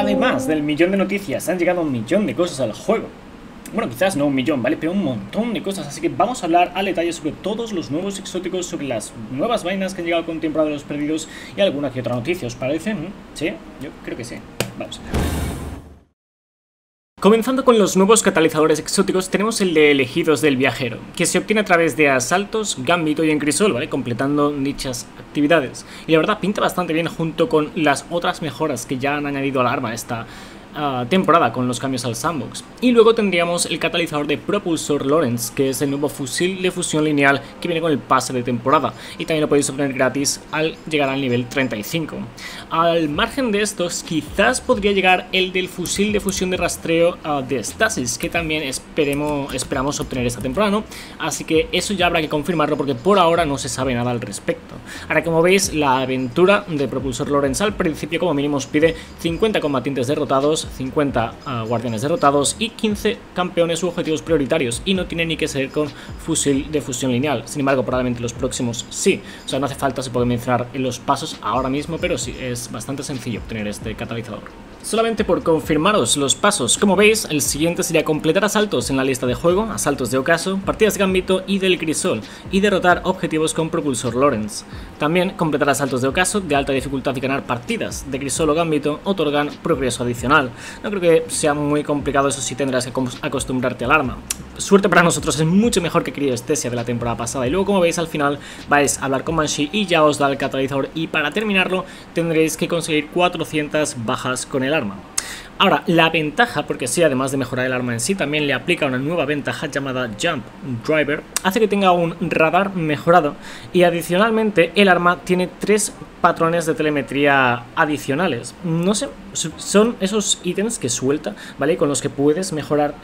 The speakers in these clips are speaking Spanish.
además del millón de noticias, han llegado un millón de cosas al juego. Bueno, quizás no un millón, ¿vale? Pero un montón de cosas, así que vamos a hablar al detalle sobre todos los nuevos exóticos, sobre las nuevas vainas que han llegado con temporada de los perdidos y alguna que otra noticia, ¿os parece? ¿Sí? Yo creo que sí. Vamos allá. Comenzando con los nuevos catalizadores exóticos, tenemos el de Elegidos del Viajero, que se obtiene a través de asaltos, gambito y encrisol, ¿vale? Completando dichas actividades. Y la verdad pinta bastante bien junto con las otras mejoras que ya han añadido al arma esta temporada con los cambios al sandbox. Y luego tendríamos el catalizador de Propulsor Lawrence, que es el nuevo fusil de fusión lineal que viene con el pase de temporada, y también lo podéis obtener gratis al llegar al nivel 35. Al margen de estos, quizás podría llegar el del fusil de fusión de rastreo de Stasis, que también esperamos obtener esta temporada, ¿no? Así que eso ya habrá que confirmarlo porque por ahora no se sabe nada al respecto. Ahora, como veis, la aventura de Propulsor Lawrence al principio como mínimo os pide 50 combatientes derrotados, 50 guardianes derrotados y 15 campeones u objetivos prioritarios, y no tiene ni que ser con fusil de fusión lineal. Sin embargo, probablemente los próximos sí, o sea, no hace falta, se puede mencionar en los pasos ahora mismo, pero sí, es bastante sencillo obtener este catalizador. Solamente por confirmaros los pasos, como veis, el siguiente sería completar asaltos en la lista de juego, asaltos de ocaso, partidas de gambito y del crisol, y derrotar objetivos con Propulsor Lawrence. También completar asaltos de ocaso de alta dificultad y ganar partidas de crisol o gambito otorgan progreso adicional. No creo que sea muy complicado, eso sí tendrás que acostumbrarte al arma. Suerte para nosotros, es mucho mejor que Criestesia de la temporada pasada. Y luego, como veis, al final vais a hablar con Banshee y ya os da el catalizador, y para terminarlo tendréis que conseguir 400 bajas con el arma. Ahora, la ventaja, porque sí, además de mejorar el arma en sí, también le aplica una nueva ventaja llamada Jump Driver, hace que tenga un radar mejorado, y adicionalmente el arma tiene 3 patrones de telemetría adicionales. No sé, son esos ítems que suelta, ¿vale? Con los que puedes mejorar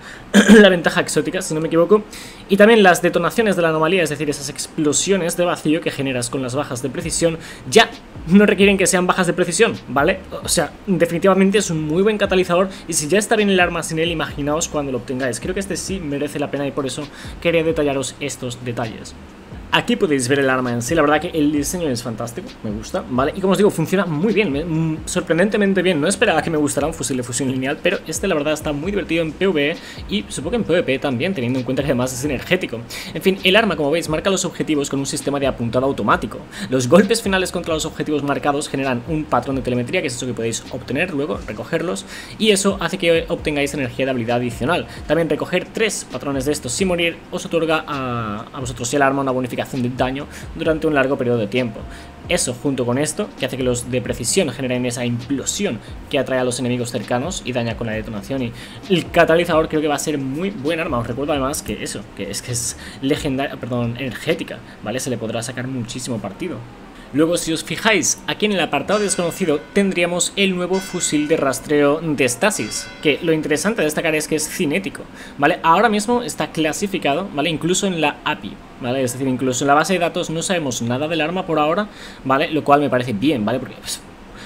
la ventaja exótica, si no me equivoco. Y también las detonaciones de la anomalía, es decir, esas explosiones de vacío que generas con las bajas de precisión, ya no requieren que sean bajas de precisión, ¿vale? O sea, definitivamente es un muy buen catalizador, y si ya está bien el arma sin él, imaginaos cuando lo obtengáis. Creo que este sí merece la pena y por eso quería detallaros estos detalles. Aquí podéis ver el arma en sí, la verdad que el diseño es fantástico, me gusta, ¿vale? Y como os digo, funciona muy bien, sorprendentemente bien. No esperaba que me gustara un fusil de fusión lineal, pero este la verdad está muy divertido en PvE y supongo que en PvP también, teniendo en cuenta que además es energético. En fin, el arma, como veis, marca los objetivos con un sistema de apuntado automático. Los golpes finales contra los objetivos marcados generan un patrón de telemetría, que es eso que podéis obtener luego, recogerlos, y eso hace que obtengáis energía de habilidad adicional. También recoger 3 patrones de estos sin morir os otorga a vosotros y el arma una bonificación de daño durante un largo periodo de tiempo. Eso junto con esto, que hace que los de precisión generen esa implosión que atrae a los enemigos cercanos y daña con la detonación, y el catalizador creo que va a ser muy buen arma. Os recuerdo además que eso, que es legendaria, perdón, energética, ¿vale? Se le podrá sacar muchísimo partido. Luego, si os fijáis, aquí en el apartado desconocido tendríamos el nuevo fusil de rastreo de Stasis, que lo interesante de destacar es que es cinético, ¿vale? Ahora mismo está clasificado, ¿vale? Incluso en la API, ¿vale? Es decir, incluso en la base de datos no sabemos nada del arma por ahora, ¿vale? Lo cual me parece bien, ¿vale? Porque pues,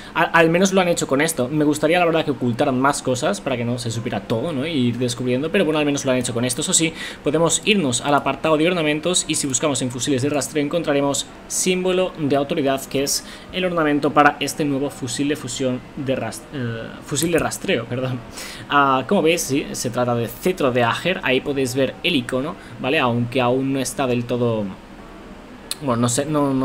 al menos lo han hecho con esto. Me gustaría la verdad que ocultaran más cosas para que no se supiera todo, ¿no? Y ir descubriendo, pero bueno, al menos lo han hecho con esto. Eso sí, podemos irnos al apartado de ornamentos y si buscamos en fusiles de rastreo encontraremos símbolo de autoridad, que es el ornamento para este nuevo fusil de fusión de rastreo, perdón. Como veis, sí, se trata de cetro de Ager. Ahí podéis ver el icono, ¿vale? Aunque aún no está del todo... Bueno, no sé,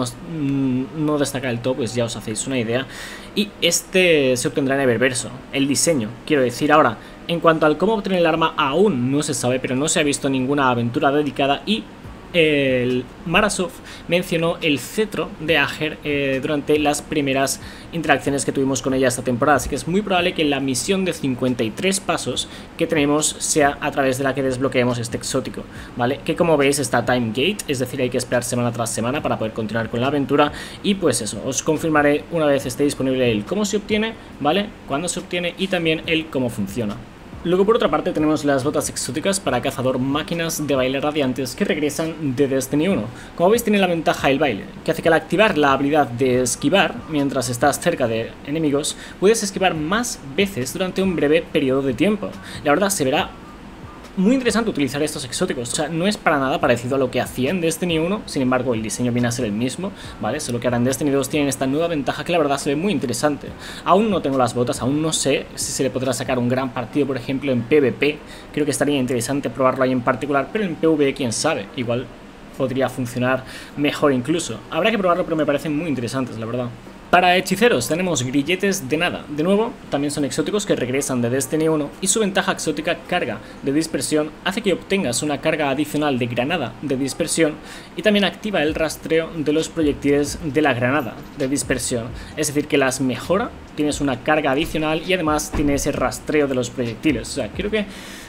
no destaca del todo, pues ya os hacéis una idea. Y este se obtendrá en Eververso, el diseño, quiero decir. Ahora, en cuanto al cómo obtener el arma, aún no se sabe, pero no se ha visto ninguna aventura dedicada, y el Marasov mencionó el cetro de Ager durante las primeras interacciones que tuvimos con ella esta temporada, así que es muy probable que la misión de 53 pasos que tenemos sea a través de la que desbloqueemos este exótico, ¿vale? Que como veis está time gate, es decir, hay que esperar semana tras semana para poder continuar con la aventura. Y pues eso, os confirmaré una vez esté disponible el cómo se obtiene, ¿vale? Cuándo se obtiene y también el cómo funciona. Luego, por otra parte, tenemos las botas exóticas para cazador máquinas de baile radiantes que regresan de Destiny 1. Como veis, tiene la ventaja el baile, que hace que al activar la habilidad de esquivar, mientras estás cerca de enemigos, puedes esquivar más veces durante un breve periodo de tiempo. La verdad, se verá muy interesante utilizar estos exóticos. O sea, no es para nada parecido a lo que hacía en Destiny 1, sin embargo el diseño viene a ser el mismo, ¿vale? Solo que ahora en Destiny 2 tienen esta nueva ventaja que la verdad se ve muy interesante. Aún no tengo las botas, aún no sé si se le podrá sacar un gran partido, por ejemplo, en PvP. Creo que estaría interesante probarlo ahí en particular, pero en PvE quién sabe, igual podría funcionar mejor incluso. Habrá que probarlo, pero me parecen muy interesantes, la verdad. Para hechiceros tenemos grilletes de nada. De nuevo, también son exóticos que regresan de Destiny 1 y su ventaja exótica carga de dispersión hace que obtengas una carga adicional de granada de dispersión y también activa el rastreo de los proyectiles de la granada de dispersión. Es decir, que las mejora, tienes una carga adicional y además tiene ese rastreo de los proyectiles. O sea, creo que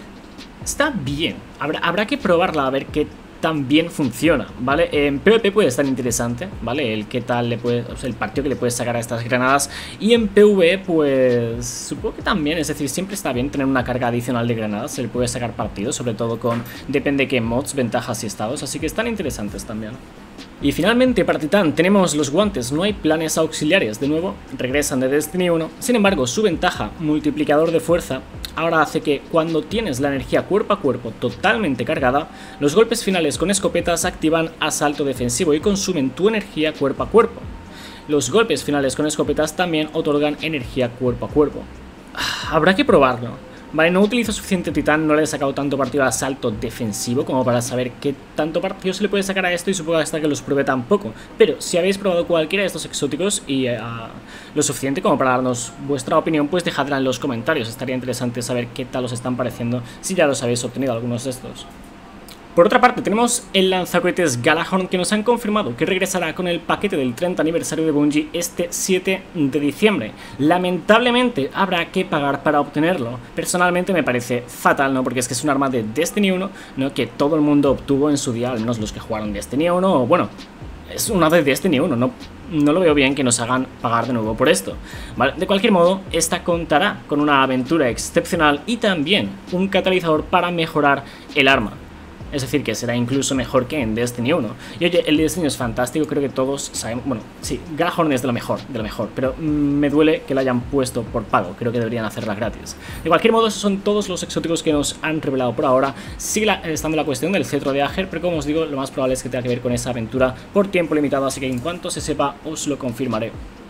está bien. Habrá que probarla a ver qué también funciona, ¿vale? En PvP puede estar interesante, ¿vale? El qué tal le puede, o sea, el partido que le puedes sacar a estas granadas. Y en PvE, pues supongo que también, es decir, siempre está bien tener una carga adicional de granadas. Se le puede sacar partido, sobre todo con, depende de qué mods, ventajas y estados. Así que están interesantes también. Y finalmente para Titán tenemos los guantes, no hay planes auxiliares, de nuevo regresan de Destiny 1, sin embargo su ventaja, multiplicador de fuerza, ahora hace que cuando tienes la energía cuerpo a cuerpo totalmente cargada, los golpes finales con escopetas activan asalto defensivo y consumen tu energía cuerpo a cuerpo. Los golpes finales con escopetas también otorgan energía cuerpo a cuerpo. Habrá que probarlo. Vale, no utilizo suficiente titán, no le he sacado tanto partido al asalto defensivo como para saber qué tanto partido se le puede sacar a esto y supongo que hasta que los pruebe tampoco. Pero si habéis probado cualquiera de estos exóticos y lo suficiente como para darnos vuestra opinión, pues dejadla en los comentarios. Estaría interesante saber qué tal os están pareciendo si ya los habéis obtenido algunos de estos. Por otra parte, tenemos el lanzacohetes Gjallarhorn que nos han confirmado que regresará con el paquete del 30 aniversario de Bungie este 7 de diciembre. Lamentablemente habrá que pagar para obtenerlo. Personalmente me parece fatal, ¿no? Porque es que es un arma de Destiny 1, ¿no? Que todo el mundo obtuvo en su día, al menos los que jugaron Destiny 1, o bueno, es una de Destiny 1, no lo veo bien que nos hagan pagar de nuevo por esto, ¿vale? De cualquier modo, esta contará con una aventura excepcional y también un catalizador para mejorar el arma. Es decir, que será incluso mejor que en Destiny 1. Y oye, el diseño es fantástico, creo que todos sabemos... Bueno, sí, Gjallarhorn es de lo mejor, pero me duele que la hayan puesto por pago. Creo que deberían hacerla gratis. De cualquier modo, esos son todos los exóticos que nos han revelado por ahora. Sigue estando la cuestión del cetro de Ager, pero como os digo, lo más probable es que tenga que ver con esa aventura por tiempo limitado, así que en cuanto se sepa, os lo confirmaré.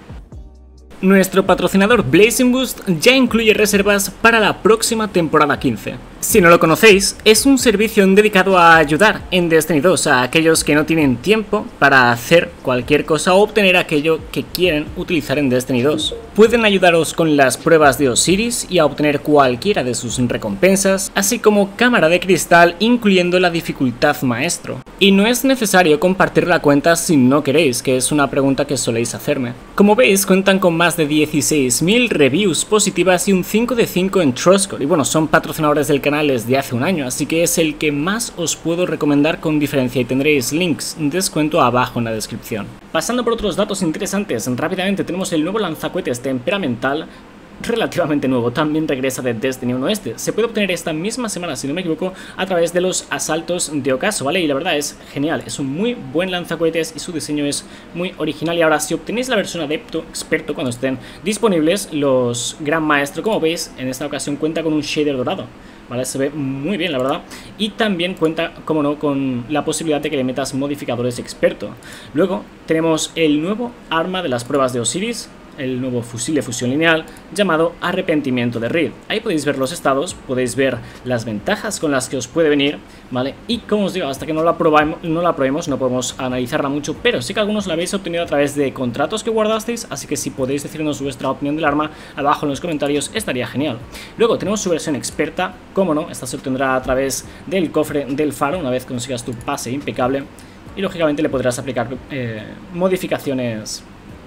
Nuestro patrocinador Blazing Boost ya incluye reservas para la próxima temporada 15. Si no lo conocéis, es un servicio dedicado a ayudar en Destiny 2 a aquellos que no tienen tiempo para hacer cualquier cosa o obtener aquello que quieren utilizar en Destiny 2. Pueden ayudaros con las pruebas de Osiris y a obtener cualquiera de sus recompensas, así como cámara de cristal incluyendo la dificultad maestro. Y no es necesario compartir la cuenta si no queréis, que es una pregunta que soléis hacerme. Como veis, cuentan con más de 16.000 reviews positivas y un 5 de 5 en Trustcore. Y bueno, son patrocinadores del canal desde hace un año, así que es el que más os puedo recomendar con diferencia y tendréis links de descuento abajo en la descripción. Pasando por otros datos interesantes, rápidamente tenemos el nuevo lanzacohetes temperamental, relativamente nuevo, también regresa de Destiny 1 este. Se puede obtener esta misma semana, si no me equivoco, a través de los asaltos de ocaso, ¿vale? Y la verdad es genial, es un muy buen lanzacohetes y su diseño es muy original. Y ahora, si obtenéis la versión adepto, experto, cuando estén disponibles, los Gran Maestro, como veis, en esta ocasión cuenta con un shader dorado, ¿vale? Se ve muy bien, la verdad. Y también cuenta, como no, con la posibilidad de que le metas modificadores experto. Luego tenemos el nuevo arma de las pruebas de Osiris, el nuevo fusil de fusión lineal llamado Arrepentimiento de Reed. Ahí podéis ver los estados, podéis ver las ventajas con las que os puede venir, ¿vale? Y como os digo, hasta que no la probemos no podemos analizarla mucho, pero sí que algunos la habéis obtenido a través de contratos que guardasteis, así que si podéis decirnos vuestra opinión del arma abajo en los comentarios estaría genial. Luego tenemos su versión experta, como no, esta se obtendrá a través del cofre del faro una vez consigas tu pase impecable y lógicamente le podrás aplicar modificaciones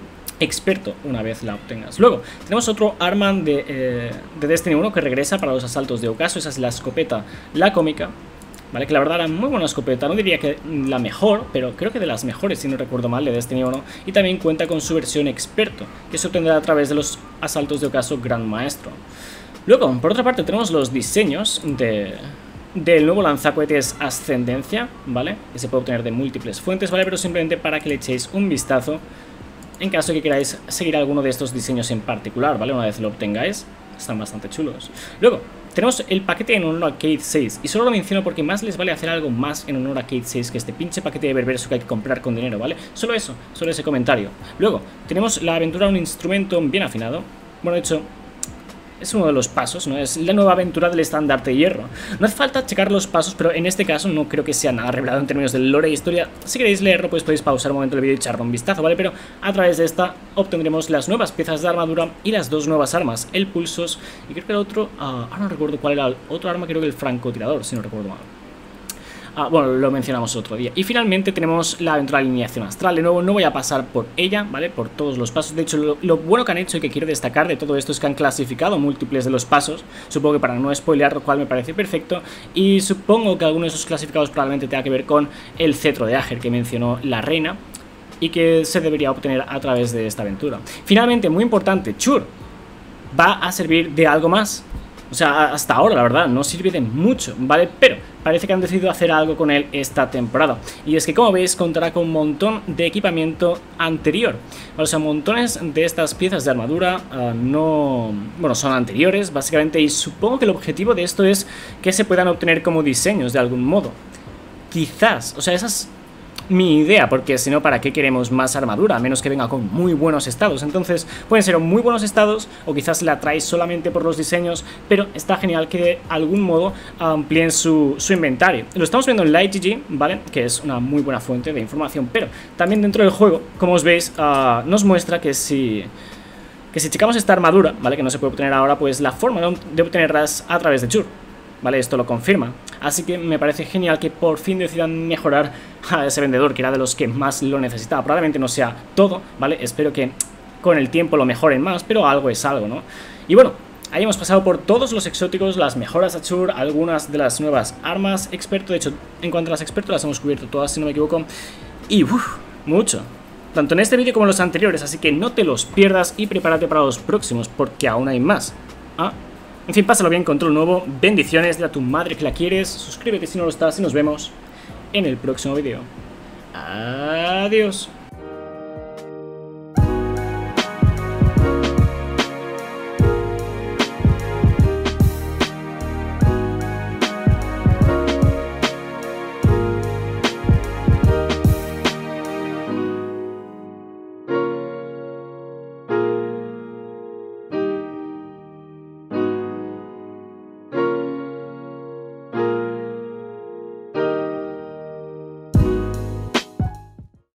experto una vez la obtengas. Luego tenemos otro arma de Destiny 1 que regresa para los asaltos de ocaso. Esa es la escopeta, la cómica, ¿vale? Que la verdad era muy buena escopeta, no diría que la mejor, pero creo que de las mejores si no recuerdo mal de Destiny 1. Y también cuenta con su versión experto, que se obtendrá a través de los asaltos de ocaso Gran Maestro. Luego, por otra parte, tenemos los diseños del nuevo lanzacohetes Ascendencia, ¿vale? Que se puede obtener de múltiples fuentes, ¿vale? Pero simplemente para que le echéis un vistazo en caso de que queráis seguir alguno de estos diseños en particular, ¿vale? Una vez lo obtengáis. están bastante chulos. Luego, tenemos el paquete en honor a Cayde 6, y solo lo menciono porque más les vale hacer algo más en honor a Cayde 6 que este pinche paquete de Berberso que hay que comprar con dinero, ¿vale? Solo eso, solo ese comentario. Luego, tenemos la aventura un instrumento bien afinado. Bueno, de hecho, es uno de los pasos, ¿no? Es la nueva aventura del estandarte de hierro. No hace falta checar los pasos, pero en este caso no creo que sea nada revelado en términos de lore e historia. Si queréis leerlo, pues podéis pausar un momento el vídeo y echarle un vistazo, ¿vale? Pero a través de esta obtendremos las nuevas piezas de armadura y las dos nuevas armas, el pulsos y creo que el otro... ahora no recuerdo cuál era el otro arma, creo que el francotirador, si no recuerdo mal. Bueno, lo mencionamos otro día. Y finalmente tenemos la aventura de alineación astral. De nuevo, no voy a pasar por ella, ¿vale? Por todos los pasos. De hecho, lo bueno que han hecho y que quiero destacar de todo esto es que han clasificado múltiples de los pasos. Supongo que para no spoilear, lo cual me parece perfecto. Y supongo que alguno de esos clasificados probablemente tenga que ver con el cetro de Ager que mencionó la reina y que se debería obtener a través de esta aventura. Finalmente, muy importante, Chur va a servir de algo más. O sea, hasta ahora, la verdad, no sirve de mucho, ¿vale? Pero parece que han decidido hacer algo con él esta temporada. Y es que, como veis, contará con un montón de equipamiento anterior. O sea, montones de estas piezas de armadura bueno, son anteriores, básicamente. Y supongo que el objetivo de esto es que se puedan obtener como diseños de algún modo. Quizás, o sea, esas... mi idea, porque si no, ¿para qué queremos más armadura? A menos que venga con muy buenos estados. Entonces, pueden ser muy buenos estados, o quizás la traéis solamente por los diseños, pero está genial que de algún modo amplíen su inventario. Lo estamos viendo en LightGG, ¿vale? Que es una muy buena fuente de información, pero también dentro del juego, como os veis, nos muestra que si checamos esta armadura, ¿vale? Que no se puede obtener ahora, pues la forma de obtenerlas a través de Chur, ¿vale? Esto lo confirma. Así que me parece genial que por fin decidan mejorar a ese vendedor, que era de los que más lo necesitaba. Probablemente no sea todo, ¿vale? Espero que con el tiempo lo mejoren más, pero algo es algo, ¿no? Y bueno, ahí hemos pasado por todos los exóticos, las mejoras a Chur, algunas de las nuevas armas experto. De hecho, en cuanto a las expertos, las hemos cubierto todas, si no me equivoco. Y mucho. Tanto en este vídeo como en los anteriores, así que no te los pierdas y prepárate para los próximos, porque aún hay más. En fin, pásalo bien, control nuevo, bendiciones, dile a tu madre que la quieres, suscríbete si no lo estás y nos vemos en el próximo vídeo. Adiós.